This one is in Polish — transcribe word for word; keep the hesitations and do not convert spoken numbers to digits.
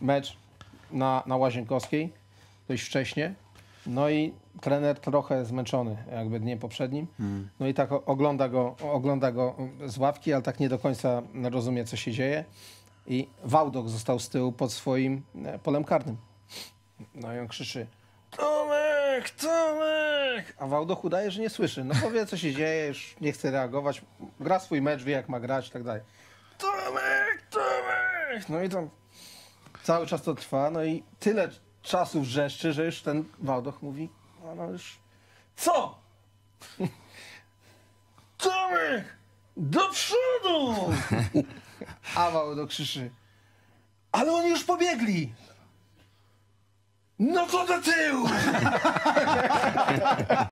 mecz na, na Łazienkowskiej, dość wcześnie. No i trener trochę zmęczony jakby dniem poprzednim. Hmm. No i tak ogląda go, ogląda go z ławki, ale tak nie do końca rozumie, co się dzieje. I Wałdoch został z tyłu pod swoim polem karnym. No i on krzyczy: Tomek, Tomek! A Wałdoch udaje, że nie słyszy. No bo wie, co się dzieje, już nie chce reagować. Gra swój mecz, wie jak ma grać i tak dalej. Tomek, Tomek! No i tam cały czas to trwa. No i tyle czasu wrzeszczy, że już ten Wałdoch mówi: no, no już... Co? Tomek! Do przodu! A Wałdoch krzyczy: ale oni już pobiegli! No to do tyłu!